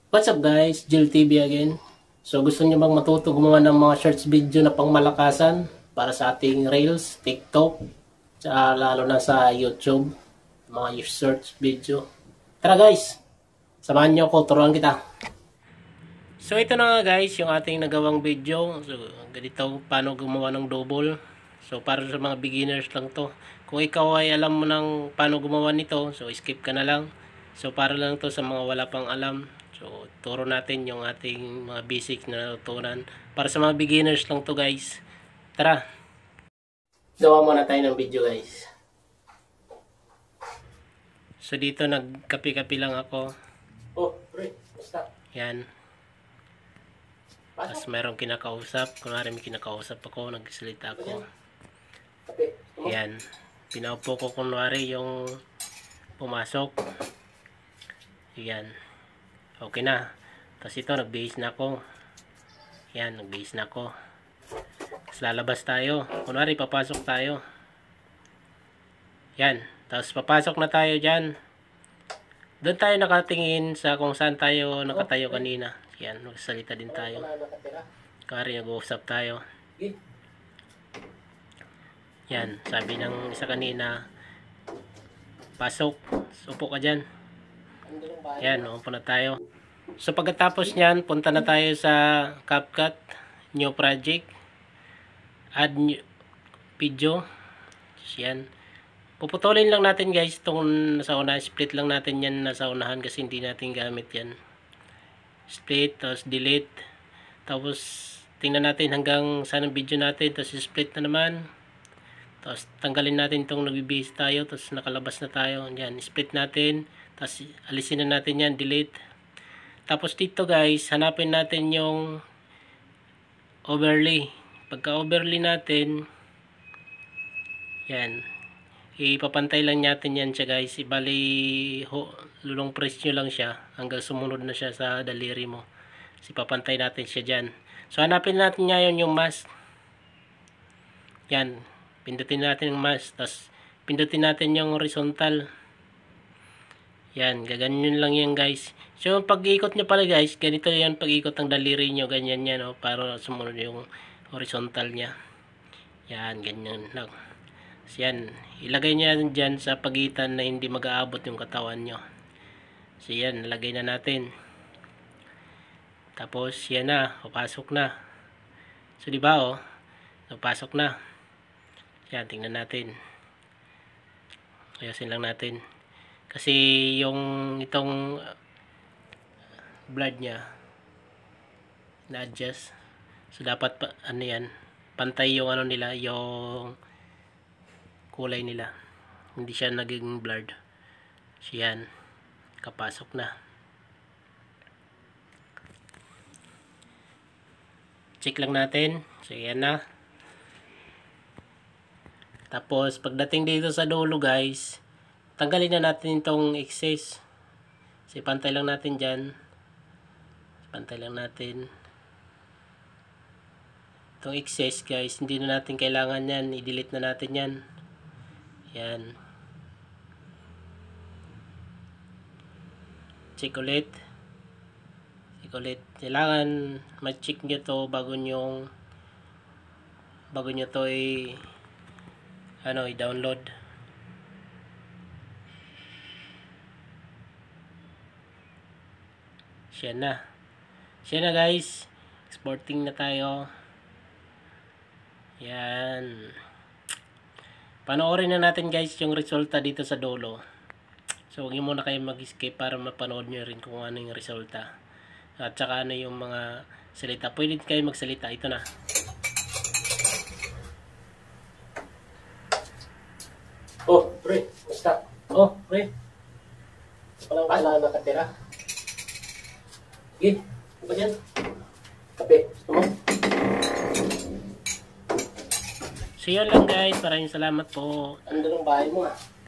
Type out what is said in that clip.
What's up guys, Jill TV again. So gusto niyo bang matuto gumawa ng mga shorts video na pangmalakasan para sa ating Reels, TikTok, lalo na sa YouTube, mga shorts video. Tara guys, samahan niyo ako, turuan kita. So ito na nga guys, yung ating nagawang video. So ganito paano gumawa ng double. So para sa mga beginners lang to. Kung ikaw ay alam mo ng paano gumawa nito, so skip ka na lang. So para lang to sa mga wala pang alam. So, turo natin yung ating mga basic na natutunan. Para sa mga beginners lang to guys. Tara! Gawa muna tayo ng video guys. So, dito nagkapi-kapi lang ako. Oh, pre, stop. Yan. Tapos mayroong kinakausap. Kunwari may kinakausap ako, nagsalita ako. Yan. Pinaupo ko kunwari yung pumasok. Yan. Okay na. Tapos ito, nag-base na ako. Yan, nag-base na ako. Tapos lalabas tayo. Kunwari, papasok tayo. Yan. Tapos papasok na tayo dyan. Doon tayo nakatingin sa kung saan tayo nakatayo kanina. Yan, magsalita din tayo. Kunwari, nag-uusap tayo. Yan, sabi ng isa kanina, pasok. Upo ka dyan. Yan, upo na tayo. So pagkatapos nyan, punta na tayo sa CapCut, new project, add new video. Yan. Puputulin lang natin guys itong nasa unahan, split lang natin yan nasa unahan kasi hindi natin gamit yan. Split, tapos delete. Tapos tingnan natin hanggang saan ang video natin, tapos split na naman. Tapos tanggalin natin itong nag-base tayo, tapos nakalabas na tayo. Yan, split natin. Tapos alisin na natin yan, delete. Tapos dito guys, hanapin natin yung overlay. Pagka overlay natin, yan, ipapantay lang natin yan siya guys. Ibali, lulong press nyo lang siya hanggang sumunod na siya sa daliri mo. So, ipapantay natin siya dyan. So hanapin natin ngayon yung mask. Yan, pindutin natin yung mask. Tapos pindutin natin yung horizontal. Yan, gaganyan lang yan guys. So pag-ikot nyo pala guys, ganito yan pag-ikot ng daliri nyo, ganyan yan oh, para sumunod yung horizontal nya. Yan, ganyan lang. So yan, ilagay nyo yan dyan sa pagitan na hindi mag-aabot yung katawan nyo. So yan, nalagay na natin. Tapos yan na, papasok na. So diba oh, papasok na. Yan, tingnan natin. Ayasin lang natin. Kasi yung itong blurred nya na-adjust. So dapat ano yan, pantay yung ano nila, yung kulay nila. Hindi siya naging blurred. So yan, kapasok na. Check lang natin. So yan na. Tapos pagdating dito sa dulo guys, tanggalin na natin itong excess. So pantay lang natin dyan. Pantay lang natin itong excess guys, hindi na natin kailangan yan, i-delete na natin yan. Yan, check ulit, kailangan ma-check nyo to bago nyo to i-download. Siya na guys, exporting na tayo. Yan, panoorin na natin guys yung resulta dito sa dulo. So huwag nyo muna kayo mag-escape para mapanood nyo rin kung ano yung resulta at saka ano yung mga salita. Pwede kayo magsalita. Ito na. Oh pre, basta. Oh pre, walang kailangan nakatira. Sige, ano yan? Kape, gusto mo? So yun lang guys, maraming salamat po. Ano ng bahay mo ah?